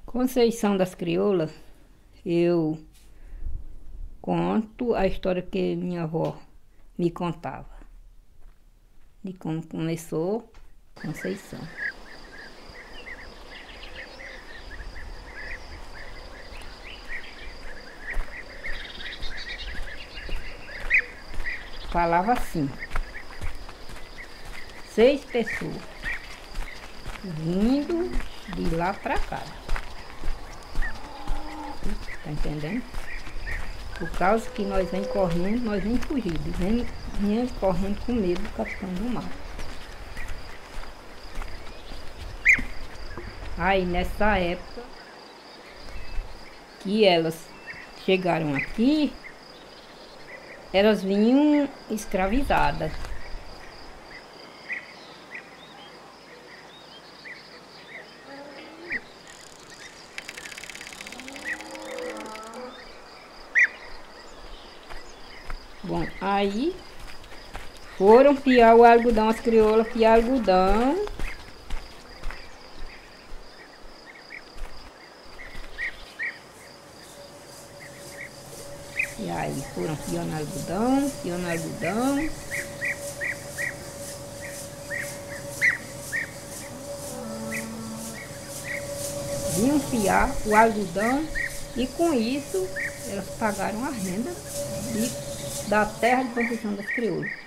Conceição das Crioulas, eu conto a história que minha avó me contava, de como começou Conceição. Falava assim: 6 pessoas vindo de lá pra cá. Tá entendendo? Por causa que nós vem correndo, nós vem fugindo, vem correndo com medo do capitão do mar. Aí nessa época que elas chegaram aqui, elas vinham escravizadas. Bom, aí foram piar o algodão, as crioulas piar algodão. E aí foram piando algodão, piando algodão. Vinham piar o algodão e com isso elas pagaram a renda da terra de Conceição das Crioulas.